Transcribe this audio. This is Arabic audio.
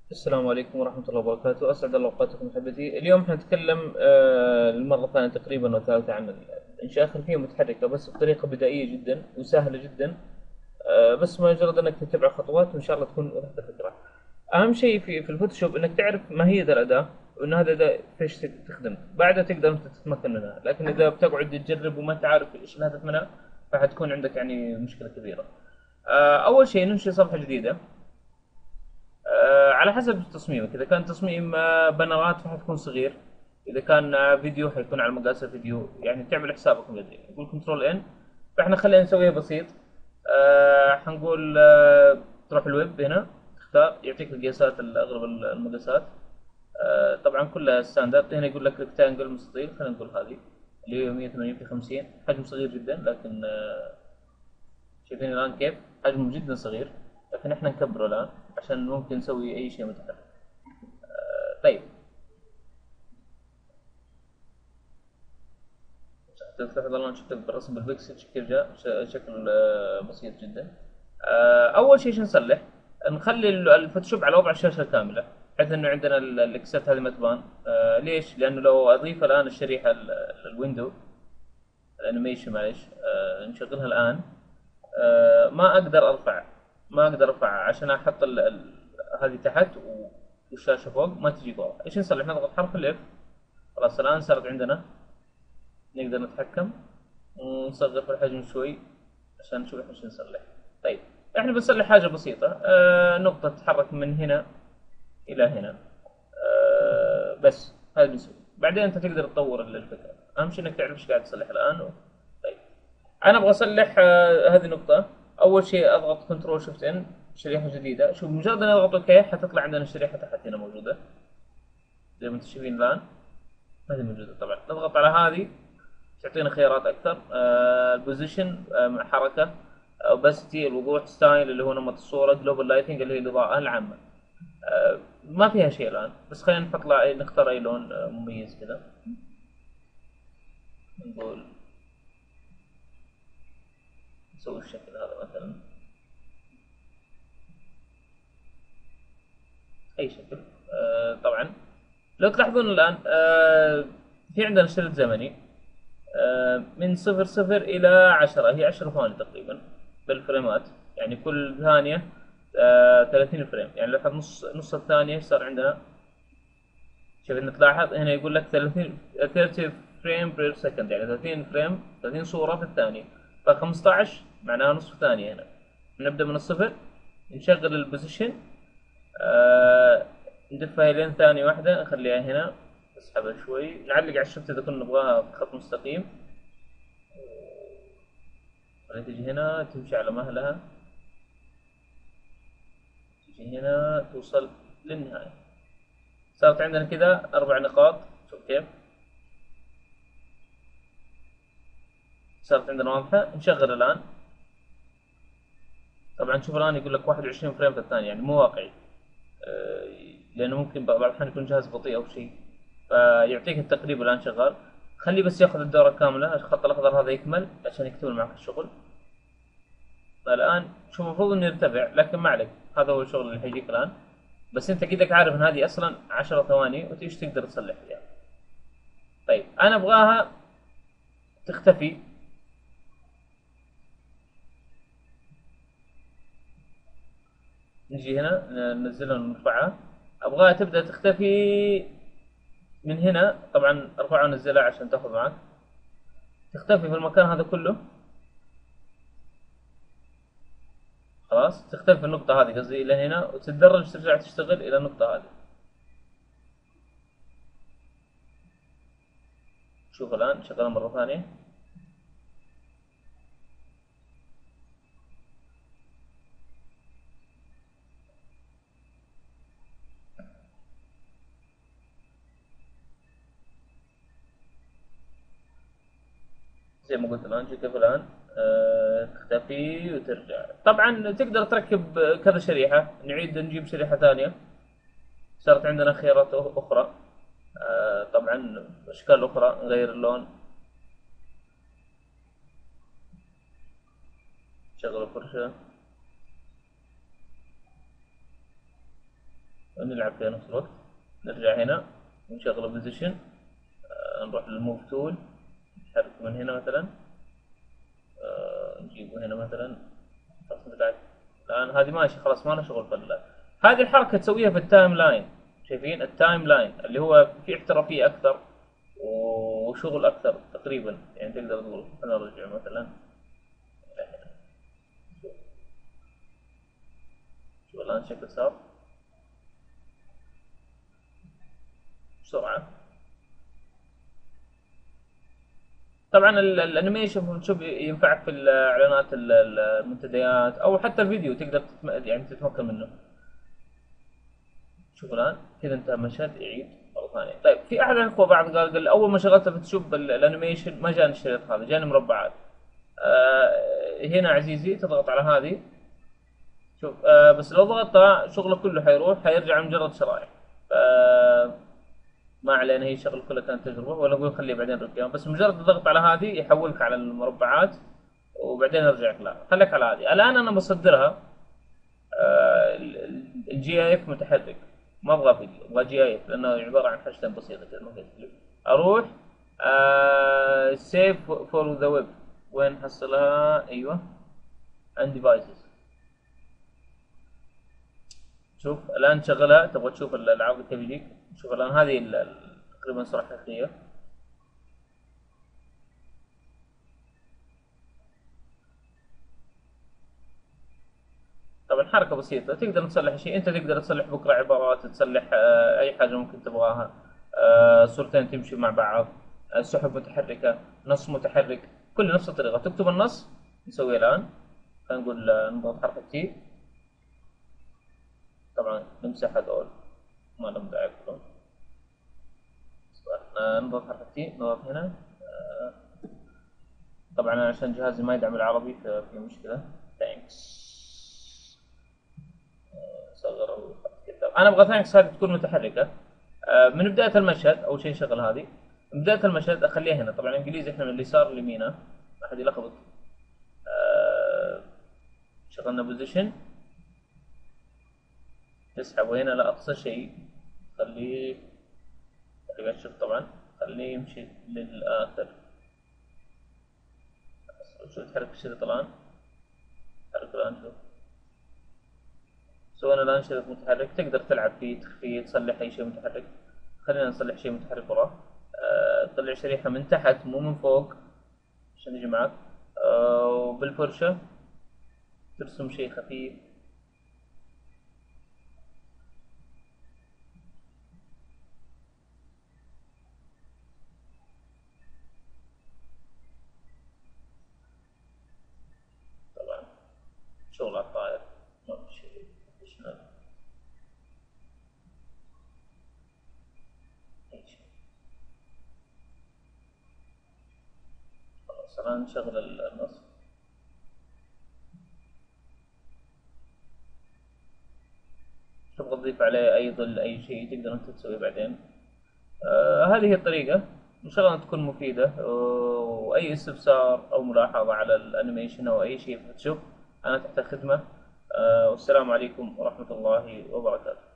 السلام عليكم ورحمة الله وبركاته، أسعد الله أوقاتكم أحبتي. اليوم حنتكلم للمرة الثانية تقريبا والثالثة عن إنشاء خلفية متحركة، بس بطريقة بدائية جدا وسهلة جدا. بس مجرد أنك تتبع خطوات وإن شاء الله تكون لك فكرة. أهم شيء في الفوتوشوب إنك تعرف ماهية الأداة وإن هذا الأداة فيش تخدم، بعدها تقدر أنت تتمكن منها. لكن إذا بتقعد تجرب وما أنت عارف إيش الهدف منها فحتكون عندك يعني مشكلة كبيرة. أول شيء ننشئ صفحة جديدة. على حسب تصميمك، اذا كان تصميم بنرات فحتكون صغير، اذا كان فيديو حيكون على مقاس الفيديو. يعني تعمل حسابك من بدري. نقول كنترول ان، فاحنا خلينا نسويها بسيط. حنقول تروح الويب هنا، تختار يعطيك القياسات اغلب المقاسات. طبعا كلها ستاندرد. هنا يقول لك ريكتانجل مستطيل، خلينا نقول هذه اللي هي 180 في 50. حجم صغير جدا، لكن شايفين الآن كيف حجمه جدا صغير، لكن احنا نكبره الآن عشان ممكن نسوي أي شيء متحرك. طيب، تلاحظ الآن شكل بالرسم بالبكسل شكل جاء شكل بسيط جدا. أول شيء شو نصلح؟ نخلي الفوتوشوب على وضع الشاشة الكاملة، بحيث إنه عندنا الإكسات هذه ما تبان. ليش؟ لأنه لو أضيف الآن الشريحة الويندو الأنيميشن، معلش، نشغلها الآن. ما اقدر ارفع عشان احط هذه تحت والشاشه فوق ما تجي فوق. ايش نصلح؟ نضغط حرف الاف. خلاص الان صارت عندنا، نقدر نتحكم ونصغر في الحجم شوي عشان نشوف ايش نصلح. طيب، احنا بنصلح حاجه بسيطه، نقطه تتحرك من هنا الى هنا. بس هذا بنسوي، بعدين انت تقدر تطور الفكره. اهم شيء انك تعرف ايش قاعد تصلح الان. طيب، انا ابغى اصلح هذه النقطه. اول شيء اضغط كنترول شيفت ان، شريحه جديده. شوف، مجرد اني اضغط اوكي حتطلع عندنا الشريحه تحت هنا موجوده زي ما انتم شايفين الان. هذه موجوده. طبعا نضغط على هذه تعطينا خيارات اكثر. البوزيشن، حركه، اوباسيتي الوضوح، ستايل اللي هو نمط الصوره، جلوبال لايتنج اللي هي الاضاءه العامه. ما فيها شيء الان، بس خلينا نختار اي لون مميز كذا. نقول نسوي الشكل هذا مثلا، اي شكل. طبعا لو تلاحظون الآن في عندنا شريط زمني من 00 إلى 10، هي 10 ثواني تقريبا بالفريمات. يعني كل ثانية 30 فريم. يعني لاحظ نص الثانية صار عندنا. شوف انك تلاحظ هنا يقول لك 30 فريم بير سكند، يعني 30 فريم، 30 صورة في الثانية. ف 15 معناها نصف ثانية هنا. نبدأ من الصفر، نشغل البوزيشن، آه ندفها لين ثانية واحدة، نخليها هنا، نسحبها شوي، نعلق على الشفت إذا كنا نبغاها بخط مستقيم. بعدين تجي هنا تمشي على مهلها، تجي هنا توصل للنهاية. صارت عندنا كذا 4 نقاط. شوف كيف صارت عندنا واضحة. نشغل الآن. طبعا شوف الآن يقول لك 21 فريم في الثانية، يعني مو واقعي. آه، لأنه ممكن بعض الأحيان يكون جهاز بطيء أو شيء، فيعطيك التقريب الآن شغال. خليه بس ياخذ الدورة كاملة، الخط الأخضر هذا يكمل عشان يكتمل معك الشغل. الآن شوف المفروض إنه يرتفع، لكن ما عليك، هذا هو الشغل اللي حيجيك الآن. بس أنت كذا عارف إن هذه أصلا 10 ثواني وتيجي تقدر تصلح فيها. طيب، أنا أبغاها تختفي. نجي هنا ننزلها ونرفعها. أبغاها تبدأ تختفي من هنا. طبعا ارفعها ونزلها عشان تاخذ معك. تختفي في المكان هذا كله. خلاص تختفي في النقطة هذه، قصدي إلى هنا، وتتدرج ترجع تشتغل إلى النقطة هذه. شوف الآن شغلها مرة ثانية. زي ما قلت الآن، شوف كيف الآن تختفي وترجع. طبعا تقدر تركب كذا شريحة، نعيد نجيب شريحة ثانية. صارت عندنا خيارات أخرى. طبعا أشكال أخرى، نغير اللون، نشغل الفرشة، نلعب في نفس الوقت. نرجع هنا ونشغل البوزيشن. نروح للموف تول، نحرك من هنا مثلا. نجيبه هنا مثلا. خلاص قاعد الآن هذه ماشي، خلاص ما لها شغل هذه الحركة تسويها في التايم لاين. شايفين التايم لاين اللي هو فيه احترافية أكثر وشغل أكثر تقريبا. يعني تقدر تقول أنا أرجع مثلا. شوف الآن شكل صار بسرعة. طبعا الانيميشن شوف ينفعك في الاعلانات المنتديات او حتى الفيديو تقدر يعني تتمكن منه. شوف الان كذا انتهى المشهد، يعيد مره ثانيه. طيب في احد الاخوه بعد قال اول ما شغلت فوتوشوب الانيميشن ما جاني الشريط هذا، جاني مربعات. هنا عزيزي تضغط على هذه. شوف بس لو ضغطتها شغله كله حيروح، حيرجع مجرد شرائح. ما علينا، هي شغل كلها كانت تجربه، ولا نقول خليه بعدين رجعهم. بس مجرد الضغط على هذه يحولك على المربعات وبعدين يرجعك. لا خليك على هذه. الان انا بصدرها الجي اي اف متحرك، ما ابغى فيديو، ابغى جي اي اف لانه عباره عن حاجتين بسيطه كذا ما فيها. اروح سيف فور ذا ويب، وين حصلها؟ ايوه عند ديفايسز. شوف الان شغلها، تبغى تشوف العرض كيف يجيك. شوف الان هذه تقريبا صورة حقيقية. طبعا حركة بسيطة تقدر تصلح شيء. انت تقدر تصلح بكرة عبارات، تصلح اي حاجة ممكن تبغاها. صورتين تمشي مع بعض، سحب متحركة، نص متحرك، كل نفس الطريقة. تكتب النص نسويه الآن. خلينا نقول نضغط حرف تي. طبعا نمسح هذول ما لهم داعي كلهم. نضغط حرف تي، نضغط هنا. طبعا أنا عشان جهازي ما يدعم العربي ففي مشكلة. ثانكس. صغر الكتاب. انا ابغى ثانكس هذه تكون متحركة. من بداية المشهد اول شيء شغل هذه. من بداية المشهد اخليها هنا. طبعا الانجليزي احنا من اليسار لليمين، ما حد يلخبط. شغلنا بوزيشن، تسحبه هنا لاقصى شيء. خليه شوف طبعا خليه يمشي للاخر. شوف تحرك الشريط الان، تحرك الان. شوف سوينا الان شريط متحرك، تقدر تلعب فيه، تخفيه، تصلح اي شيء متحرك. خلينا نصلح شيء متحرك وراه. تطلع شريحة من تحت مو من فوق عشان يجي معك. وبالفرشة ترسم شيء خفيف. طبعا شغل على الطاير، ما في شيء additional. أي شيء. خلاص الآن نشغل النص. تبغى تضيف عليه أي ظل أي شيء تقدر أنت تسويه بعدين. هذه هي الطريقة. إن شاء الله أن تكون مفيدة. وأي استفسار أو ملاحظة على الأنيميشن أو أي شيء فتشوف أنا تحت الخدمة. والسلام عليكم ورحمة الله وبركاته.